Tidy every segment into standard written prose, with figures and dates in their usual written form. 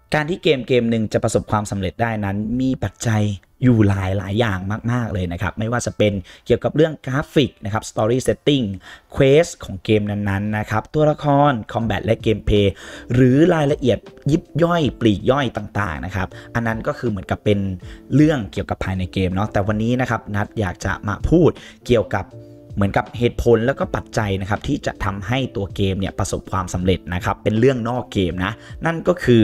การที่เกมหนึ่งจะประสบความสำเร็จได้นั้นมีปัจจัยอยู่หลายอย่างมากๆเลยนะครับไม่ว่าจะเป็นเกี่ยวกับเรื่องกราฟิกนะครับ story setting quest ของเกมนั้นๆนะครับตัวละคร combat และเกมเพลย์หรือรายละเอียดยิบย่อยปลีกย่อยต่างๆนะครับอันนั้นก็คือเหมือนกับเป็นเรื่องเกี่ยวกับภายในเกมเนาะแต่วันนี้นะครับนัทอยากจะมาพูดเกี่ยวกับเหมือนกับเหตุผลแล้วก็ปัจจัยนะครับที่จะทำให้ตัวเกมเนี่ยประสบความสำเร็จนะครับเป็นเรื่องนอกเกมนะนั่นก็คือ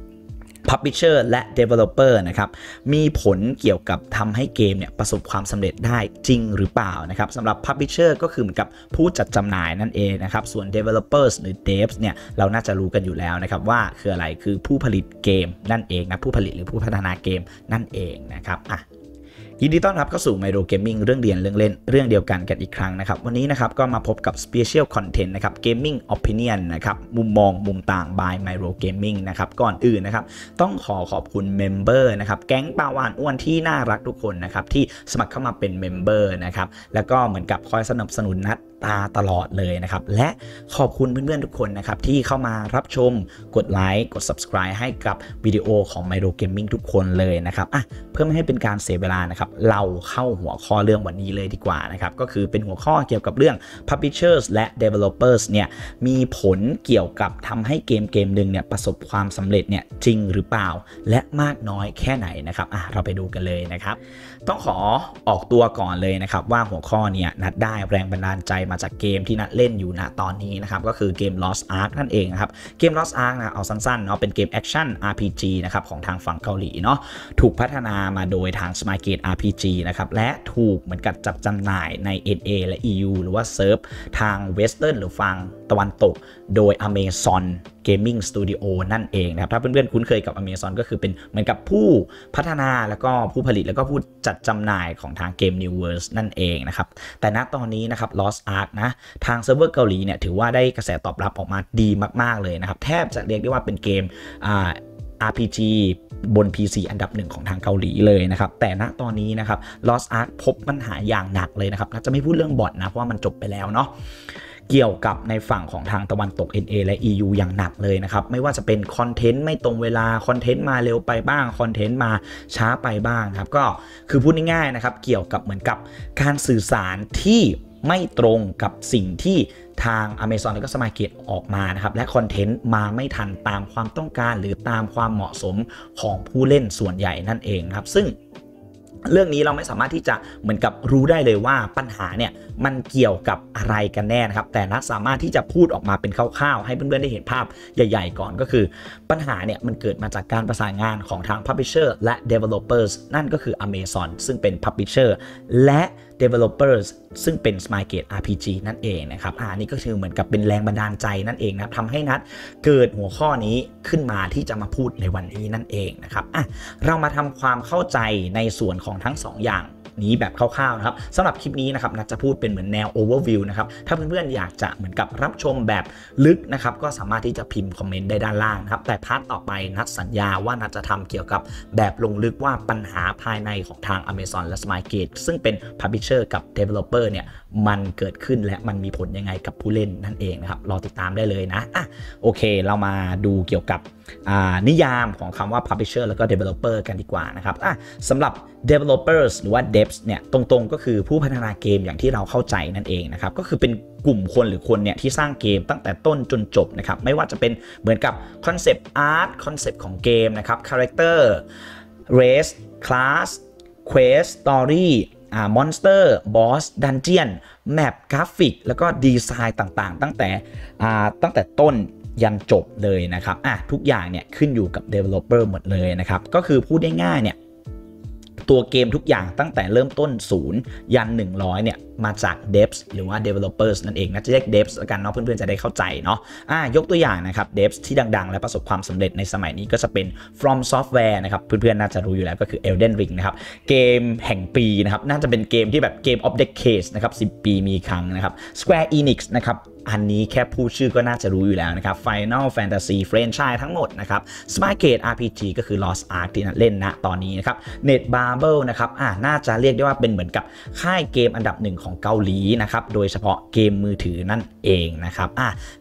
Publisher และ Developer นะครับมีผลเกี่ยวกับทำให้เกมเนี่ยประสบความสำเร็จได้จริงหรือเปล่านะครับสำหรับ Publisher ก็คือเหมือนกับผู้จัดจำหน่ายนั่นเองนะครับส่วน Developers หรือ Devs เนี่ยเราน่าจะรู้กันอยู่แล้วนะครับว่าคืออะไรคือผู้ผลิตเกมนั่นเองนะผู้ผลิตหรือผู้พัฒนาเกมนั่นเองนะครับยินดีต้อนรับเข้าสู่ Myro Gaming เรื่องเรียนเรื่องเล่นเรื่องเดียวกันอีกครั้งนะครับวันนี้นะครับก็มาพบกับ Special Content นะครับ Gaming Opinion นะครับมุมมองมุมต่าง by Myro Gaming นะครับก่อนอื่นนะครับต้องขอบคุณ Member นะครับแก๊งปาวานอ้วนที่น่ารักทุกคนนะครับที่สมัครเข้ามาเป็น Member นะครับแล้วก็เหมือนกับคอยสนับสนุนนัดตลอดเลยนะครับและขอบคุณเพื่อนๆทุกคนนะครับที่เข้ามารับชมกดไลค์กด Subscribe ให้กับวิดีโอของ Myro Gaming ทุกคนเลยนะครับเพื่อไม่ให้เป็นการเสียเวลานะครับเราเข้าหัวข้อเรื่องวันนี้เลยดีกว่านะครับก็คือเป็นหัวข้อเกี่ยวกับเรื่อง Publishers และ Developers เนี่ยมีผลเกี่ยวกับทำให้เกมหนึ่งเนี่ยประสบความสำเร็จเนี่ยจริงหรือเปล่าและมากน้อยแค่ไหนนะครับเราไปดูกันเลยนะครับต้องขอออกตัวก่อนเลยนะครับว่าหัวข้อเนี่ยนัดได้แรงบันดาลใจมาจากเกมที่นัดเล่นอยู่ณตอนนี้นะครับก็คือเกม Lost Ark นั่นเองนะครับเกม Lost Ark นะเอาสั้นๆเนาะเป็นเกมแอคชั่น RPG นะครับของทางฝั่งเกาหลีเนาะถูกพัฒนามาโดยทาง Smilegate RPG นะครับและถูกเหมือนกับจัดจำหน่ายใน NA และ EU หรือว่าเซิร์ฟทาง Western หรือฝั่งตะวันตกโดย Amazon Gaming Studio นั่นเองนะครับถ้าเพื่อนๆคุ้นเคยกับ Amazon ก็คือเป็นเหมือนกับผู้พัฒนาแล้วก็ผู้ผลิตแล้วก็ผู้จัดจำหน่ายของทางเกม New World นั่นเองนะครับแต่ณตอนนี้นะครับ Lost Ark นะทางเซิร์ฟเวอร์เกาหลีเนี่ยถือว่าได้กระแสตอบรับออกมาดีมากๆเลยนะครับแทบจะเรียกได้ว่าเป็นเกมRPG บน PC อันดับหนึ่งของทางเกาหลีเลยนะครับแต่ณตอนนี้นะครับ Lost Ark พบปัญหาอย่างหนักเลยนะครับจะไม่พูดเรื่องบอทนะเพราะว่ามันจบไปแล้วเนาะเกี่ยวกับในฝั่งของทางตะวันตก NA และ EU อย่างหนักเลยนะครับไม่ว่าจะเป็นคอนเทนต์ไม่ตรงเวลาคอนเทนต์มาเร็วไปบ้างคอนเทนต์มาช้าไปบ้างครับก็คือพูดง่ายๆนะครับเกี่ยวกับเหมือนกับการสื่อสารที่ไม่ตรงกับสิ่งที่ทาง Amazon และก็ Smilegate ออกมานะครับและคอนเทนต์มาไม่ทันตามความต้องการหรือตามความเหมาะสมของผู้เล่นส่วนใหญ่นั่นเองครับซึ่งเรื่องนี้เราไม่สามารถที่จะเหมือนกับรู้ได้เลยว่าปัญหาเนี่ยมันเกี่ยวกับอะไรกันแน่นะครับแต่นัทสามารถที่จะพูดออกมาเป็นคร่าวๆให้เพื่อนๆได้เห็นภาพใหญ่ๆก่อนก็คือปัญหาเนี่ยมันเกิดมาจากการประสานงานของทาง Publisher และ Developers นั่นก็คือ Amazon ซึ่งเป็น Publisher และ Developers ซึ่งเป็น Smilegate RPG นั่นเองนะครับนี่ก็คือเหมือนกับเป็นแรงบันดาลใจนั่นเองนะทำให้นัทเกิดหัวข้อนี้ขึ้นมาที่จะมาพูดในวันนี้นั่นเองนะครับเรามาทำความเข้าใจในส่วนของทั้ง2 อย่างนี้แบบคร่าวๆนะครับสำหรับคลิปนี้นะครับนัทจะพูดเป็นเหมือนแนว overview นะครับถ้าเพื่อนๆอยากจะเหมือนกับรับชมแบบลึกนะครับก็สามารถที่จะพิมพ์คอมเมนต์ได้ด้านล่างนะครับแต่พาร์ทต่อไปนัทสัญญาว่านัทจะทำเกี่ยวกับแบบลงลึกว่าปัญหาภายในของทาง Amazon และ Smilegate ซึ่งเป็น Publisher กับ Developer เนี่ยมันเกิดขึ้นและมันมีผลยังไงกับผู้เล่นนั่นเองนะครับรอติดตามได้เลยนะโอเคเรามาดูเกี่ยวกับนิยามของคำว่า Publisher แล้วก็ Developer กันดีกว่านะครับสำหรับ Developers หรือว่า Devs เนี่ยตรงๆก็คือผู้พัฒนาเกมอย่างที่เราเข้าใจนั่นเองนะครับก็คือเป็นกลุ่มคนหรือคนเนี่ยที่สร้างเกมตั้งแต่ต้นจนจบนะครับไม่ว่าจะเป็นเหมือนกับคอนเซปต์อาร์ตคอนเซปต์ของเกมนะครับคาแรคเตอร์เรสคลาสเควสสตอรี่มอนสเตอร์บอสดันเจียนแมปกราฟิกแล้วก็ดีไซน์ต่างๆตั้งแต่ต้นยันจบเลยนะครับทุกอย่างเนี่ยขึ้นอยู่กับ Developer หมดเลยนะครับก็คือพูดได้ง่ายเนี่ยตัวเกมทุกอย่างตั้งแต่เริ่มต้น0ยัน100เนี่ยมาจาก Devs หรือว่า Developers นั่นเองนะจะเรียก Devs แล้วกันเนาะเพื่อนๆจะได้เข้าใจเนาะยกตัวอย่างนะครับ Devs ที่ดังๆและประสบความสำเร็จในสมัยนี้ก็จะเป็น From Software นะครับเพื่อนๆน่าจะรู้อยู่แล้วก็คือ Elden Ring นะครับเกมแห่งปีนะครับน่าจะเป็นเกมที่แบบ Game of Decade นะครับ10 ปีมีครั้งนะครับ Square Enix นะครับอันนี้แค่พูดชื่อก็น่าจะรู้อยู่แล้วนะครับ Final Fantasy Franchise ทั้งหมดนะครับ Smilegate RPG ก็คือ Lost Ark ที่เล่นณตอนนี้นะครับ Netmarble นะครับน่าจะเรียกได้ว่าเป็นเหมือนกับค่ายเกมอันดับหนึ่งของเกาหลีนะครับโดยเฉพาะเกมมือถือนั่นเองนะครับและ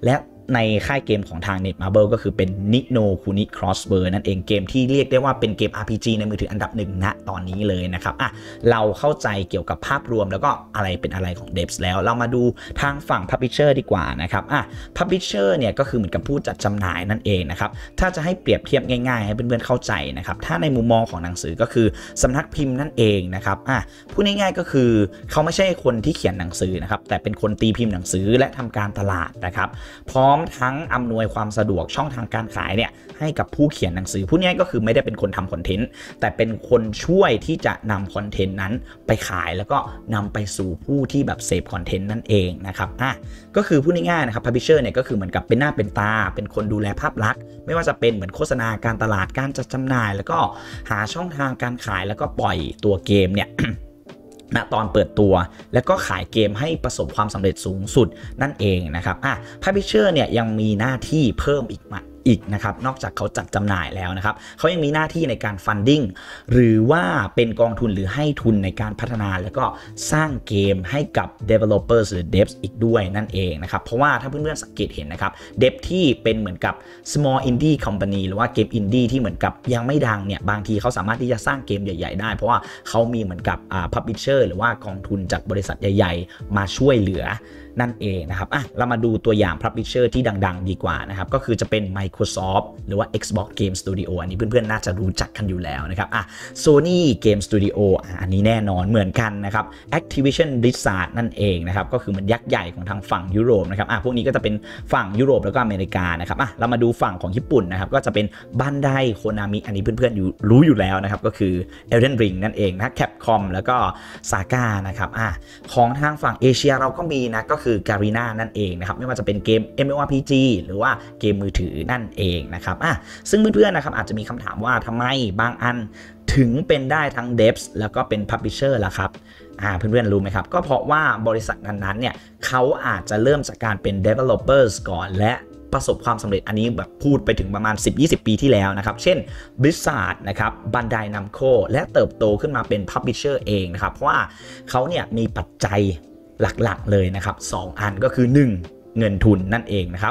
ในค่ายเกมของทาง Netmarble ก็คือเป็น Ni no Kuni Crossword นั่นเองเกมที่เรียกได้ว่าเป็นเกม RPG ในมือถืออันดับหนึ่งณตอนนี้เลยนะครับเราเข้าใจเกี่ยวกับภาพรวมแล้วก็อะไรเป็นอะไรของ Devs แล้วเรามาดูทางฝั่ง Publisher ดีกว่านะครับPublisher เนี่ยก็คือเหมือนกับผู้จัดจำหน่ายนั่นเองนะครับถ้าจะให้เปรียบเทียบง่ายๆให้เพื่อนๆเข้าใจนะครับถ้าในมุมมองของหนังสือก็คือสำนักพิมพ์นั่นเองนะครับพูดง่ายๆก็คือเขาไม่ใช่คนที่เขียนหนังสือนะครับแต่เป็นคนตีพิมพ์หนังสือและทำการตลาดนะครับพร้อมทั้งอำนวยความสะดวกช่องทางการขายเนี่ยให้กับผู้เขียนหนังสือพูดง่ายก็คือไม่ได้เป็นคนทำคอนเทนต์แต่เป็นคนช่วยที่จะนำคอนเทนต์นั้นไปขายแล้วก็นำไปสู่ผู้ที่แบบเสพคอนเทนต์นั่นเองนะครับก็คือพูดง่ายๆนะครับ Publisher เนี่ยก็คือเหมือนกับเป็นหน้าเป็นตาเป็นคนดูแลภาพลักษณ์ไม่ว่าจะเป็นเหมือนโฆษณาการตลาดการจัดจำหน่ายแล้วก็หาช่องทางการขายแล้วก็ปล่อยตัวเกมเนี่ย ณตอนเปิดตัวแล้วก็ขายเกมให้ประสบความสำเร็จสูงสุดนั่นเองนะครับPublisher เนี่ยยังมีหน้าที่เพิ่มอีกนะครับนอกจากเขาจัดจำหน่ายแล้วนะครับเขายังมีหน้าที่ในการ funding หรือว่าเป็นกองทุนหรือให้ทุนในการพัฒนาแล้วก็สร้างเกมให้กับ developers หรือ devs อีกด้วยนั่นเองนะครับเพราะว่าถ้าเพื่อนๆสังเกตเห็นนะครับ dev ที่เป็นเหมือนกับ small indie company หรือว่าเกม indie ที่เหมือนกับยังไม่ดังเนี่ยบางทีเขาสามารถที่จะสร้างเกมใหญ่ๆได้เพราะว่าเขามีเหมือนกับpublisher หรือว่ากองทุนจากบริษัทใหญ่ๆมาช่วยเหลือนั่นเองนะครับเรามาดูตัวอย่าง Publisher ที่ดังๆดีกว่านะครับก็คือจะเป็น Microsoft หรือว่า Xbox Game Studio อันนี้เพื่อนๆน่าจะรู้จักกันอยู่แล้วนะครับSony Game Studio อันนี้แน่นอนเหมือนกันนะครับ Activision Blizzard นั่นเองนะครับก็คือเหมือนยักษ์ใหญ่ของทางฝั่งยุโรปนะครับพวกนี้ก็จะเป็นฝั่งยุโรปแล้วก็อเมริกานะครับเรามาดูฝั่งของญี่ปุ่นนะครับก็จะเป็นBandai Konami อันนี้เพื่อนๆรู้อยู่แล้วนะครับก็คือ Elden Ring นั่นเองนะ Capcom แล้วก็ Saga นะครับของทางฝั่งเอเชียเราก็มีนะก็คือ Garena นั่นเองนะครับไม่ว่าจะเป็นเกม MMORPG หรือว่าเกมมือถือนั่นเองนะครับซึ่งเพื่อนๆนะครับอาจจะมีคำถามว่าทำไมบางอันถึงเป็นได้ทั้ง Devs แล้วก็เป็น Publisher ล่ะครับเพื่อนๆรู้ไหมครับก็เพราะว่าบริษัทนั้นๆเนี่ยเขาอาจจะเริ่มจากการเป็น Developers ก่อนและประสบความสำเร็จอันนี้แบบพูดไปถึงประมาณ 10-20 ปีที่แล้วนะครับเช่น Blizzard นะครับ Bandai Namco และเติบโตขึ้นมาเป็น Publisher เองนะครับเพราะว่าเขาเนี่ยมีปัจจัยหลักๆเลยนะครับ2อันก็คือ1เงินทุนนั่นเองนะครับ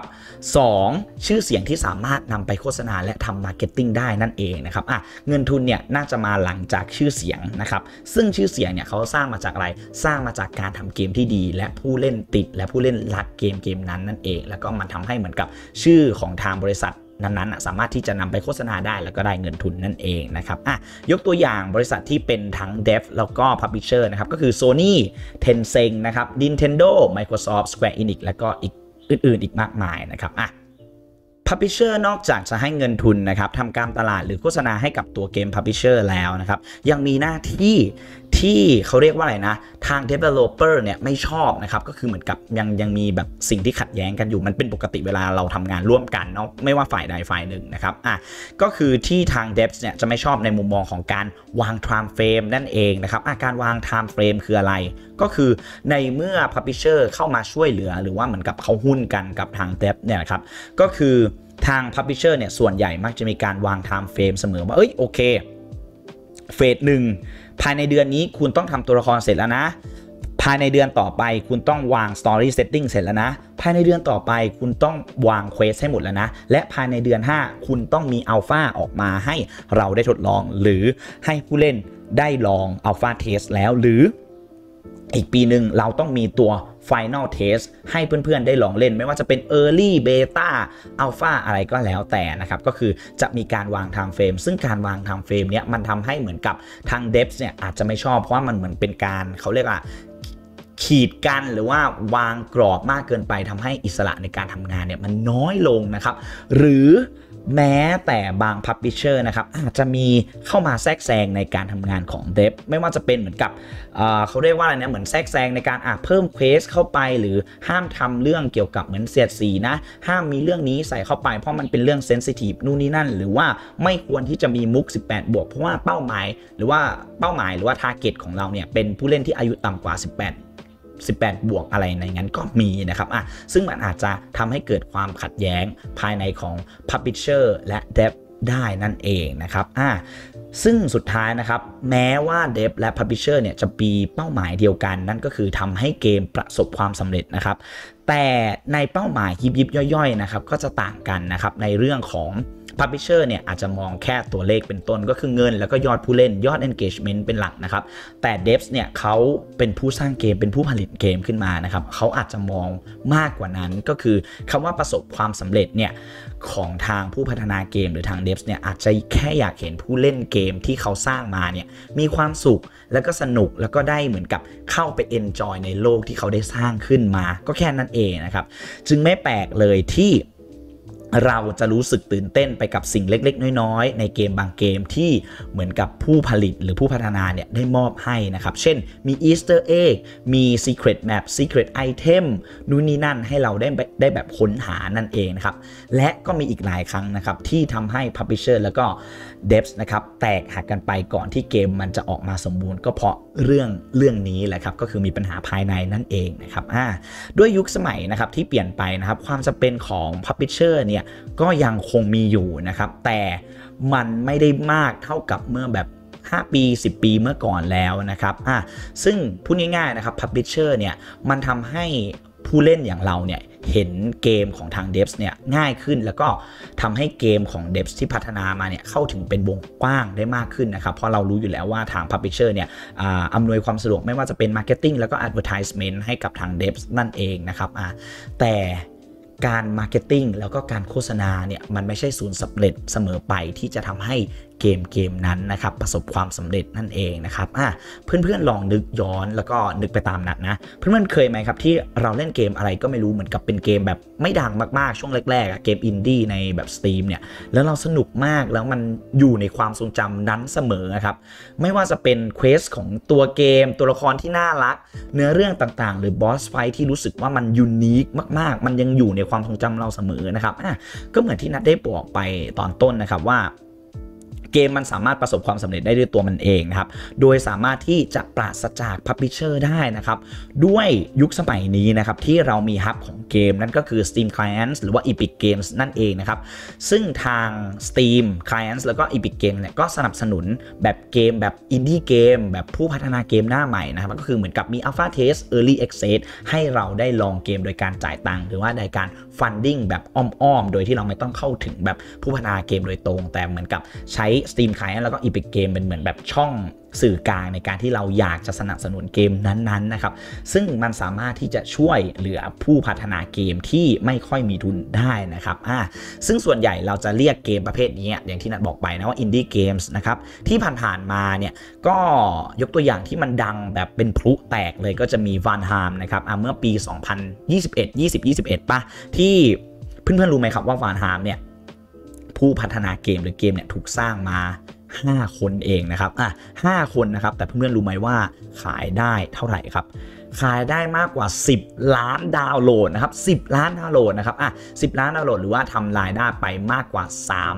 2ชื่อเสียงที่สามารถนำไปโฆษณาและทำมาร์เก็ตติ้งได้นั่นเองนะครับเงินทุนเนี่ยน่าจะมาหลังจากชื่อเสียงนะครับซึ่งชื่อเสียงเนี่ยเขาสร้างมาจากอะไรสร้างมาจากการทำเกมที่ดีและผู้เล่นติดและผู้เล่นรักเกมนั้นนั่นเองแล้วก็มันทำให้เหมือนกับชื่อของทางบริษัทนั้นสามารถที่จะนำไปโฆษณาได้แล้วก็ได้เงินทุนนั่นเองนะครับยกตัวอย่างบริษัทที่เป็นทั้ง Dev แล้วก็ Publisher นะครับก็คือ Sony Tencent นะครับ Nintendo Microsoft Square Enix แล้วก็อีกอื่นๆอีกมากมายนะครับPublisher นอกจากจะให้เงินทุนนะครับทำการตลาดหรือโฆษณาให้กับตัวเกม Publisher แล้วนะครับยังมีหน้าที่เขาเรียกว่าอะไรนะทาง Developer เนี่ยไม่ชอบนะครับก็คือเหมือนกับยังมีแบบสิ่งที่ขัดแย้งกันอยู่มันเป็นปกติเวลาเราทำงานร่วมกันเนาะไม่ว่าฝ่ายใดฝ่ายหนึ่งนะครับก็คือที่ทาง Devs เนี่ยจะไม่ชอบในมุมมองของการวาง time frame นั่นเองนะครับการวาง time frame คืออะไรก็คือในเมื่อ Publisher เข้ามาช่วยเหลือหรือว่าเหมือนกับเขาหุ้นกันกับทาง Devs เนี่ยนะครับก็คือทาง Publisher เนี่ยส่วนใหญ่มักจะมีการวาง time frame เสมอว่าโอเคเฟส1ภายในเดือนนี้คุณต้องทำตัวละครเสร็จแล้วนะภายในเดือนต่อไปคุณต้องวาง story setting เสร็จแล้วนะภายในเดือนต่อไปคุณต้องวาง quest ให้หมดแล้วนะและภายในเดือน5คุณต้องมีอัลฟาออกมาให้เราได้ทดลองหรือให้ผู้เล่นได้ลองอัลฟาเทสแล้วหรืออีกปีหนึ่งเราต้องมีตัว Final Test ให้เพื่อนๆได้ลองเล่นไม่ว่าจะเป็น Early Beta Alpha อะไรก็แล้วแต่นะครับก็คือจะมีการวาง Time Frame ซึ่งการวาง Time Frame เนี้ยมันทำให้เหมือนกับทาง Devs เนี่ยอาจจะไม่ชอบเพราะว่ามันเหมือนเป็นการเขาเรียกว่าขีดกันหรือว่าวางกรอบมากเกินไปทำให้อิสระในการทำงานเนี่ยมันน้อยลงนะครับหรือแม้แต่บาง Publisher นะครับอาจจะมีเข้ามาแทรกแซงในการทำงานของ Dev ไม่ว่าจะเป็นเหมือนกับเขาเรียกว่าอะไรนะเหมือนแทรกแซงในการเพิ่มเควสเข้าไปหรือห้ามทำเรื่องเกี่ยวกับเหมือนเสียดสีนะห้ามมีเรื่องนี้ใส่เข้าไปเพราะมันเป็นเรื่องเซนซิทีฟนู่นนี่นั่นหรือว่าไม่ควรที่จะมีมุก18บวกเพราะว่าเป้าหมายหรือว่าทาร์เก็ตของเราเนี่ยเป็นผู้เล่นที่อายุต่ำกว่า18บวกอะไรในงั้นก็มีนะครับซึ่งมันอาจจะทำให้เกิดความขัดแย้งภายในของ Publisher และ Dev ได้นั่นเองนะครับซึ่งสุดท้ายนะครับแม้ว่าเดฟและ Publisher เนี่ยจะมีเป้าหมายเดียวกันนั่นก็คือทำให้เกมประสบความสำเร็จนะครับแต่ในเป้าหมายยิบย่อยๆนะครับก็จะต่างกันนะครับในเรื่องของ Publisher เนี่ยอาจจะมองแค่ตัวเลขเป็นต้นก็คือเงินแล้วก็ยอดผู้เล่นยอด engagement เป็นหลักนะครับแต่ Devs เนี่ยเขาเป็นผู้สร้างเกมเป็นผู้ผลิตเกมขึ้นมานะครับเขาอาจจะมองมากกว่านั้นก็คือคำว่าประสบความสำเร็จเนี่ยของทางผู้พัฒนาเกมหรือทาง Devs เนี่ยอาจจะแค่อยากเห็นผู้เล่นเกมที่เขาสร้างมาเนี่ยมีความสุขแล้วก็สนุกแล้วก็ได้เหมือนกับเข้าไป enjoy ในโลกที่เขาได้สร้างขึ้นมาก็แค่นั้นเองนะครับจึงไม่แปลกเลยที่เราจะรู้สึกตื่นเต้นไปกับสิ่งเล็กๆน้อยๆในเกมบางเกมที่เหมือนกับผู้ผลิตหรือผู้พัฒนาเนี่ยได้มอบให้นะครับเช่นมี Easter Egg มี Secret Map Secret Item นู่นนี่นั่นให้เราได้แบบค้นหานั่นเองนะครับและก็มีอีกหลายครั้งนะครับที่ทำให้ Publisher แล้วก็ Devs นะครับแตกหักกันไปก่อนที่เกมมันจะออกมาสมบูรณ์ก็เพราะเรื่องนี้แหละครับก็คือมีปัญหาภายในนั่นเองนะครับด้วยยุคสมัยนะครับที่เปลี่ยนไปนะครับความจำเป็นของ Publisher เนี่ยก็ยังคงมีอยู่นะครับแต่มันไม่ได้มากเท่ากับเมื่อแบบ5 ปี10 ปีเมื่อก่อนแล้วนะครับซึ่งพูดง่ายๆนะครับ Publisher เนี่ยมันทำให้ผู้เล่นอย่างเราเนี่ยเห็นเกมของทาง Devs เนี่ยง่ายขึ้นแล้วก็ทำให้เกมของ Devs ที่พัฒนามาเนี่ยเข้าถึงเป็นวงกว้างได้มากขึ้นนะครับเพราะเรารู้อยู่แล้วว่าทาง Publisher เนี่ยอำนวยความสะดวกไม่ว่าจะเป็น Marketing แล้วก็ Advertisement ให้กับทาง Devs นั่นเองนะครับแต่การ Marketing แล้วก็การโฆษณาเนี่ยมันไม่ใช่ศูนย์สำเร็จเสมอไปที่จะทำให้เกมนั้นนะครับประสบความสำเร็จนั่นเองนะครับเพื่อนๆลองนึกย้อนแล้วก็นึกไปตามนัดนะเพื่อนๆเคยไหมครับที่เราเล่นเกมอะไรก็ไม่รู้เหมือนกับเป็นเกมแบบไม่ดังมากๆช่วงแรกๆเกมอินดี้ในแบบ Steam เนี่ยแล้วเราสนุกมากแล้วมันอยู่ในความทรงจำนั้นเสมอครับไม่ว่าจะเป็นเควสของตัวเกมตัวละครที่น่ารักเนื้อเรื่องต่างๆหรือบอสไฟท์ที่รู้สึกว่ามันยูนิคมากๆมันยังอยู่ในความทรงจำเราเสมอนะครับก็เหมือนที่นัดได้บอกไปตอนต้นนะครับว่าเกมมันสามารถประสบความสำเร็จได้ด้วยตัวมันเองนะครับโดยสามารถที่จะปราศจาก Publisher ได้นะครับด้วยยุคสมัยนี้นะครับที่เรามีฮับของเกมนั่นก็คือ Steam Clients หรือว่า Epic Games นั่นเองนะครับซึ่งทาง Steam Clients แล้วก็ Epic Games เนี่ยก็สนับสนุนแบบเกมแบบ Indie เกมแบบผู้พัฒนาเกมหน้าใหม่นะครับก็คือเหมือนกับมี Alpha Test Early Access ให้เราได้ลองเกมโดยการจ่ายตังค์หรือว่าในการ Funding แบบอ้อมๆโดยที่เราไม่ต้องเข้าถึงแบบผู้พัฒนาเกมโดยตรงแต่เหมือนกับใช้ Steam Client แล้วก็ Epic Game เป็นเหมือนแบบช่องสื่อกลางในการที่เราอยากจะสนับสนุนเกมนั้นๆนะครับซึ่งมันสามารถที่จะช่วยเหลือผู้พัฒนาเกมที่ไม่ค่อยมีทุนได้นะครับซึ่งส่วนใหญ่เราจะเรียกเกมประเภทนี้อย่างที่นัดบอกไปนะว่า Indie Games นะครับที่ผ่านๆมาเนี่ยก็ยกตัวอย่างที่มันดังแบบเป็นพลุแตกเลยก็จะมี Valheim นะครับเมื่อปี2021ป่ะที่เพื่อนๆรู้ไหมครับว่า Valheim เนี่ยผู้พัฒนาเกมหรือเกมเนี่ยถูกสร้างมา5 คนเองนะครับ5 คนนะครับแต่เพื่อนๆรู้ไหมว่าขายได้เท่าไหร่ครับขายได้มากกว่า10 ล้านดาวน์โหลดนะครับ10 ล้านดาวน์โหลดนะครับ10 ล้านดาวน์โหลดหรือว่าทำรายได้ไปมากกว่า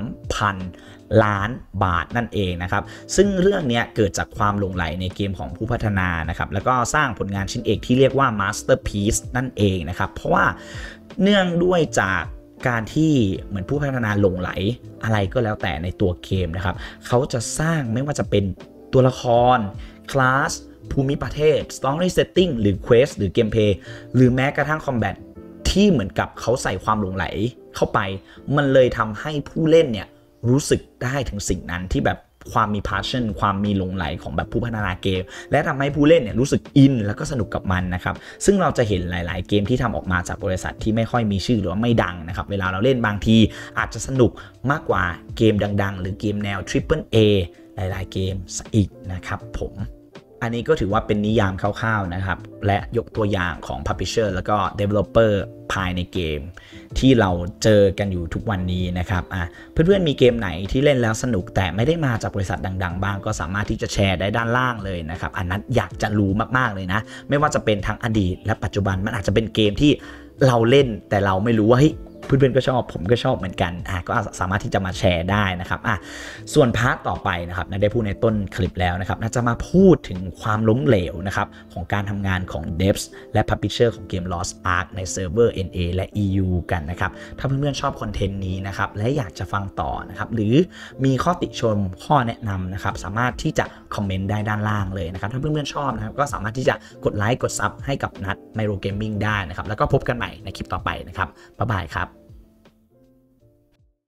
3,000 ล้านบาทนั่นเองนะครับซึ่งเรื่องนี้เกิดจากความหลงใหลในเกมของผู้พัฒนานะครับแล้วก็สร้างผลงานชิ้นเอกที่เรียกว่า Masterpiece นั่นเองนะครับเพราะว่าเนื่องด้วยจากการที่เหมือนผู้พัฒนาหลงไหลอะไรก็แล้วแต่ในตัวเกมนะครับเขาจะสร้างไม่ว่าจะเป็นตัวละครคลาสภูมิประเทศ story setting หรือ quest หรือ gameplay หรือแม้กระทั่ง combat ที่เหมือนกับเขาใส่ความหลงไหลเข้าไปมันเลยทำให้ผู้เล่นเนี่ยรู้สึกได้ถึงสิ่งนั้นที่แบบความมี passion ความมีหลงไหลของแบบผู้พัฒนาเกมและทำให้ผู้เล่นเนี่ยรู้สึกอินแล้วก็สนุกกับมันนะครับซึ่งเราจะเห็นหลายๆเกมที่ทำออกมาจากบริษัทที่ไม่ค่อยมีชื่อหรือว่าไม่ดังนะครับเวลาเราเล่นบางทีอาจจะสนุกมากกว่าเกมดังๆหรือเกมแนว Triple A หลายๆเกมอีกนะครับผมอันนี้ก็ถือว่าเป็นนิยามคร่าวๆนะครับและยกตัวอย่างของ Publisher แล้วก็ Developer ภายในเกมที่เราเจอกันอยู่ทุกวันนี้นะครับเพื่อนๆมีเกมไหนที่เล่นแล้วสนุกแต่ไม่ได้มาจากบริษัทดังๆบ้างก็สามารถที่จะแชร์ได้ด้านล่างเลยนะครับอันนั้นอยากจะรู้มากๆเลยนะไม่ว่าจะเป็นทั้งอดีตและปัจจุบันมันอาจจะเป็นเกมที่เราเล่นแต่เราไม่รู้ว่าเฮ้ยเพื่อนๆก็ชอบผมก็ชอบเหมือนกันก็สามารถที่จะมาแชร์ได้นะครับส่วนพาร์ทต่อไปนะครับได้พูดในต้นคลิปแล้วนะครับน่าจะมาพูดถึงความล้มเหลวนะครับของการทำงานของ Devs และ Publisher ของเกม Lost Ark ในเซิร์ฟเวอร์ NA และ EU กันนะครับถ้าเพื่อนๆชอบคอนเทนต์นี้นะครับและอยากจะฟังต่อนะครับหรือมีข้อติชมข้อแนะนำนะครับสามารถที่จะคอมเมนต์ได้ด้านล่างเลยนะครับถ้าเพื่อนๆชอบนะครับก็สามารถที่จะกดไลค์กดซับให้กับนัทไมโรเกมมิ่งได้นะครับแล้วก็พบกันใหม่ในคลิปต่อไปนะครับบ๊ายบายครับ